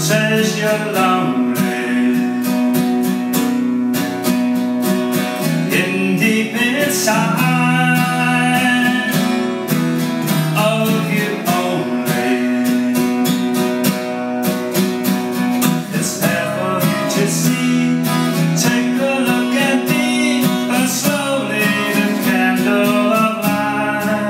says you're lonely. In deep inside of you only, it's there for you to see. Take a look at me, and slowly the candle of light.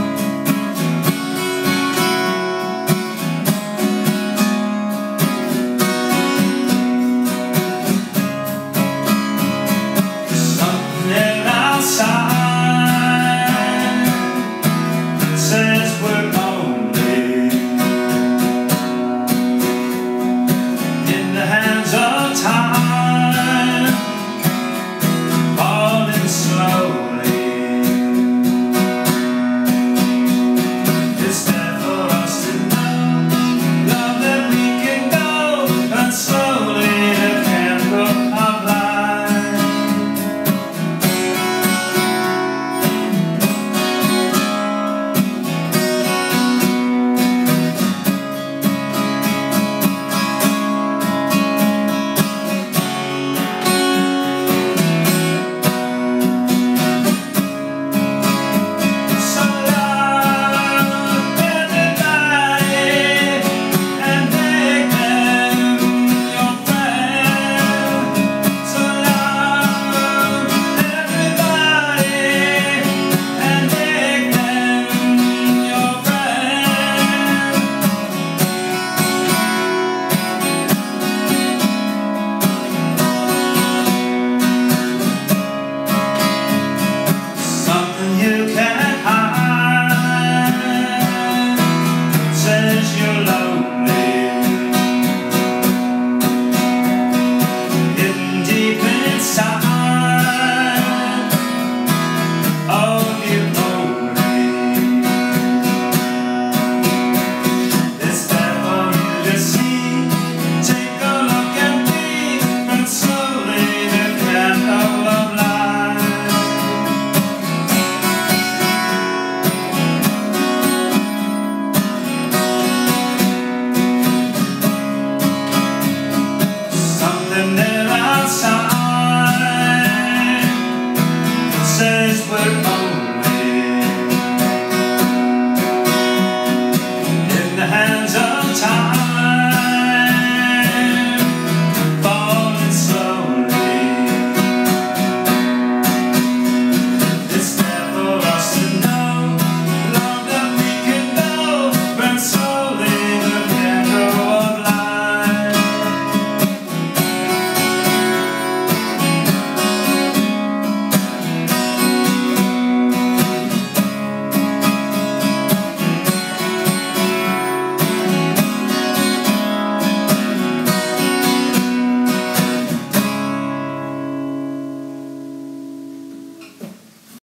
Something outside says we're only in the hands of time, falling slowly. It's there for us to know, love, that we can go, and slowly the candle of light. You can't hide, says you're lonely.